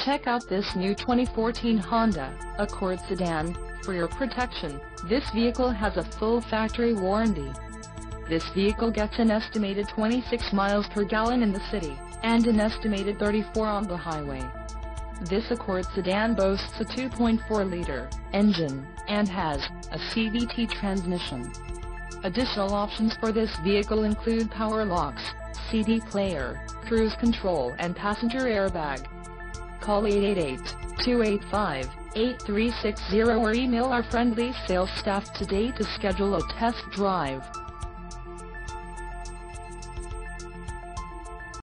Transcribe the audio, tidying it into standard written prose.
Check out this new 2014 Honda Accord sedan. For your protection, this vehicle has a full factory warranty. This vehicle gets an estimated 26 miles per gallon in the city, and an estimated 34 on the highway. This Accord sedan boasts a 2.4-liter engine, and has a CVT transmission. Additional options for this vehicle include power locks, CD player, cruise control and passenger airbag. Call 888-285-8360 or email our friendly sales staff today to schedule a test drive.